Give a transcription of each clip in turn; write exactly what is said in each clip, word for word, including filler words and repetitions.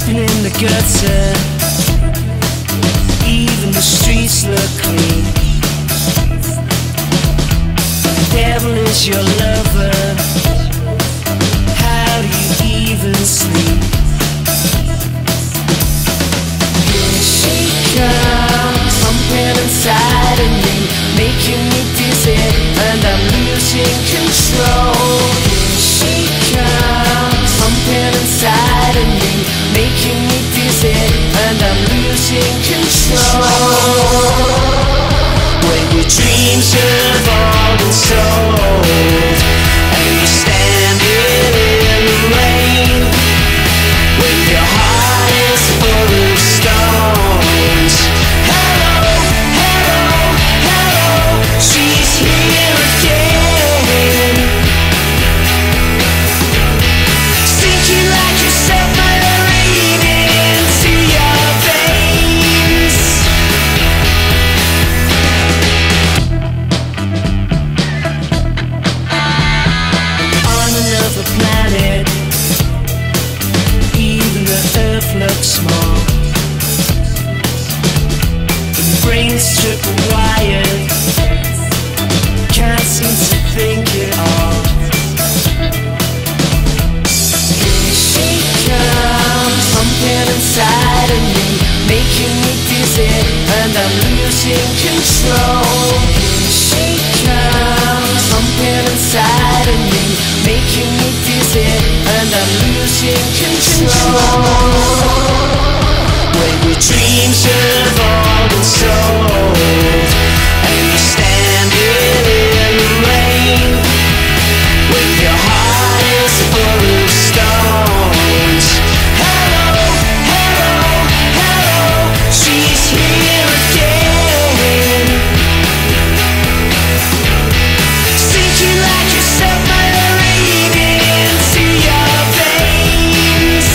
sleeping in the gutter. Even the streets look clean. The devil is your lover. How do you even sleep? Here she comes, pumping inside of me, making me dizzy, and I'm losing control. Here she comes, pumping inside of me, making me dizzy, and I'm losing control. When your dreams have all been sold, and you're standing in the rain, when your heart is full of stones. Hello, hello, hello, she's here again. Sinking like a submarine into your veins. On another planet, even the earth looks small. The brain's triple wired, can't seem to think it all. Here she comes, pumping inside of me, making me dizzy, and I'm losing control. Here she comes, pumping inside of me, making me dizzy, and I'm losing control. When your dreams have all been sold, and you're standing in the rain, when your heart is full of stones. Hello, hello, hello, she's here again. Sinking like a submarine into your veins.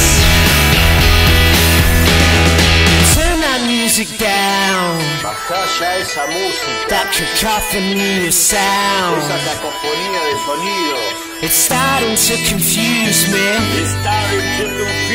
Turn that music down, Bajá ya esa música, that cacophony of sound. esa cacofonía de sonido. It's starting to confuse me. It's starting to confuse